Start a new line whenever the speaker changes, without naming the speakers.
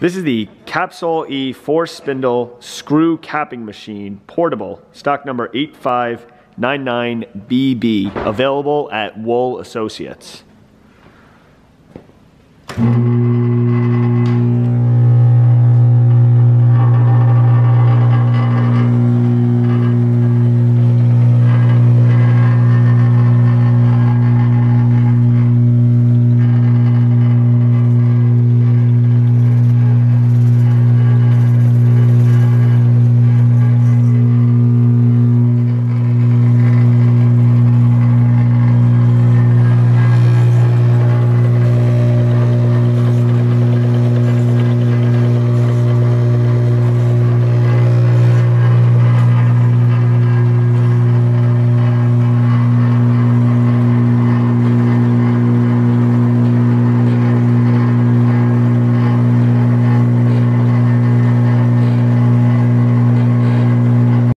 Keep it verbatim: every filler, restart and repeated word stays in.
This is the Kaps-All E four spindle screw capping machine, portable, stock number eight five nine nine B B, available at Wool Associates.